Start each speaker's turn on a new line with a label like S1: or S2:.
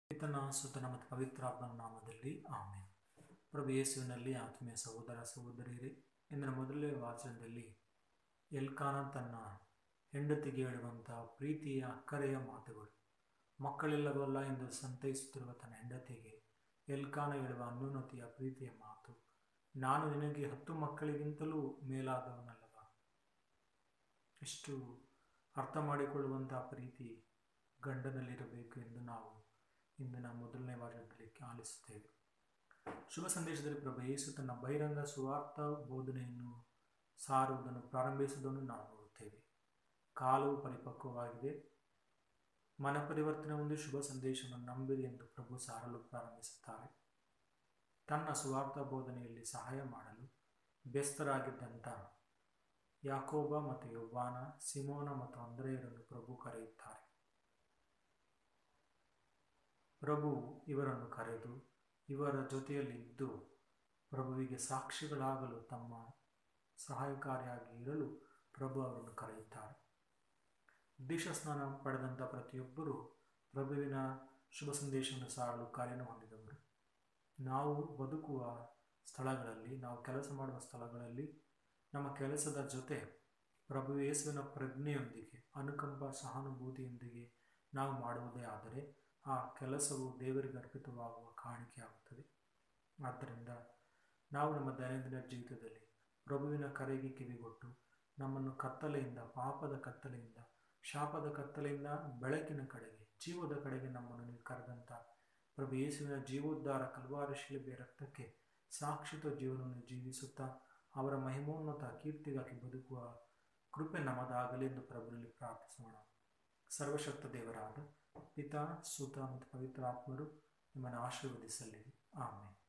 S1: ಪಿತನ ಸುತನ ಮತ್ತು ಪವಿತ್ರಾತ್ಮನ ನಾಮದಲ್ಲಿ ಆಮೆನ್. ಪ್ರಭು ಯೇಸುವಿನಲ್ಲಿ ಆತ್ಮೀಯ ಸಹೋದರ ಸಹೋದರಿಯರೇ, ಇಂದಿನ ಮೊದಲನೇ ವಾಚನದಲ್ಲಿ ಎಲ್ಕಾನ ತನ್ನ ಹೆಂಡತಿಗೆ ಹೇಳುವಂತಹ ಪ್ರೀತಿಯ ಅಕ್ಕರೆಯ ಮಾತುಗಳು. ಮಕ್ಕಳಿಲ್ಲವಲ್ಲ ಎಂದು ಸಂತೈಸುತ್ತಿರುವ ತನ್ನ ಹೆಂಡತಿಗೆ ಎಲ್ಕಾನ ಹೇಳುವ ಅನ್ಯೋನ್ಯತೆಯ ಪ್ರೀತಿಯ ಮಾತು, ನಾನು ನಿನಗೆ 10 ಮಕ್ಕಳಿಗಿಂತಲೂ ಮೇಲಾದವನಲ್ಲವ. ಎಷ್ಟು ಅರ್ಥ ಮಾಡಿಕೊಳ್ಳುವಂತಹ ಪ್ರೀತಿ ಗಂಡನಲ್ಲಿರಬೇಕು ಎಂದು ನಾವು ಇಂದಿನ ಮೊದಲನೇ ವಾರದಲ್ಲಿ ಆಲಿಸುತ್ತೇವೆ. ಶುಭ ಸಂದೇಶದಲ್ಲಿ ಪ್ರಭು ಯೇಸು ತನ್ನ ಬಹಿರಂಗ ಸುವಾರ್ಥ ಬೋಧನೆಯನ್ನು ಸಾರುವುದನ್ನು ಪ್ರಾರಂಭಿಸುವುದನ್ನು ನಾವು ನೋಡುತ್ತೇವೆ. ಕಾಲವು ಪರಿಪಕ್ವವಾಗಿದೆ, ಮನಪರಿವರ್ತನೆ ಒಂದು ಶುಭ ಸಂದೇಶವನ್ನು ನಂಬಿರಿ ಎಂದು ಪ್ರಭು ಸಾರಲು ಪ್ರಾರಂಭಿಸುತ್ತಾರೆ. ತನ್ನ ಸುವಾರ್ಥ ಬೋಧನೆಯಲ್ಲಿ ಸಹಾಯ ಮಾಡಲು ಬೆಸ್ತರಾಗಿದ್ದಂಥ ಯಾಕೋಬ ಮತ್ತು ಯೋಹಾನ, ಸಿಮೋನ ಮತ್ತು ಅಂದ್ರೆಯರನ್ನು ಪ್ರಭು ಕರೆಯುತ್ತಾರೆ. ಪ್ರಭು ಇವರನ್ನು ಕರೆದು ಇವರ ಜೊತೆಯಲ್ಲಿದ್ದು ಪ್ರಭುವಿಗೆ ಸಾಕ್ಷಿಗಳಾಗಲು, ತಮ್ಮ ಸಹಾಯಕಾರಿಯಾಗಿ ಇರಲು ಪ್ರಭು ಅವರನ್ನು ಕರೆಯುತ್ತಾರೆ. ದೀಕ್ಷಾ ಸ್ನಾನ ಪಡೆದಂಥ ಪ್ರತಿಯೊಬ್ಬರೂ ಪ್ರಭುವಿನ ಶುಭ ಸಂದೇಶವನ್ನು ಸಾರಲು ಕಾರ್ಯವನ್ನು ಹೊಂದಿದವರು. ನಾವು ಬದುಕುವ ಸ್ಥಳಗಳಲ್ಲಿ, ನಾವು ಕೆಲಸ ಮಾಡುವ ಸ್ಥಳಗಳಲ್ಲಿ ನಮ್ಮ ಕೆಲಸದ ಜೊತೆ ಪ್ರಭು ಯೇಸುವಿನ ಪ್ರಜ್ಞೆಯೊಂದಿಗೆ, ಅನುಕಂಪ ಸಹಾನುಭೂತಿಯೊಂದಿಗೆ ನಾವು ಮಾಡುವುದೇ ಆದರೆ ಆ ಕೆಲಸವು ದೇವರಿಗೆ ಅರ್ಪಿತವಾಗುವ ಕಾಣಿಕೆಯಾಗುತ್ತದೆ. ಆದ್ದರಿಂದ ನಾವು ನಮ್ಮ ದೈನಂದಿನ ಜೀವಿತದಲ್ಲಿ ಪ್ರಭುವಿನ ಕರೆಗೆ ಕಿವಿಗೊಟ್ಟು ನಮ್ಮನ್ನು ಕತ್ತಲೆಯಿಂದ, ಪಾಪದ ಕತ್ತಲೆಯಿಂದ, ಶಾಪದ ಕತ್ತಲೆಯಿಂದ ಬೆಳಕಿನ ಕಡೆಗೆ, ಜೀವದ ಕಡೆಗೆ ನಮ್ಮನ್ನು ಕರೆದಂಥ ಪ್ರಭು ಯೇಸುವಿನ ಜೀವೋದ್ಧಾರ ಕಲ್ವಾರಿ ಶಿಲುಬೆಯ ರಕ್ತಕ್ಕೆ ಸಾಕ್ಷಿತ್ವ ಜೀವನವನ್ನು ಜೀವಿಸುತ್ತಾ ಅವರ ಮಹಿಮೋನ್ನತ ಕೀರ್ತಿಗಾಗಿ ಬದುಕುವ ಕೃಪೆ ನಮ್ಮದಾಗಲಿ ಎಂದು ಪ್ರಭುವಿನಲ್ಲಿ ಪ್ರಾರ್ಥಿಸೋಣ. ಸರ್ವಶಕ್ತ ದೇವರಾದ ಪಿತಾ, ಸುತ ಮತ್ತು ಪವಿತ್ರ ಆತ್ಮರು ನಿಮ್ಮನ್ನು ಆಶೀರ್ವದಿಸಲಿ. ಆಮೆನ್.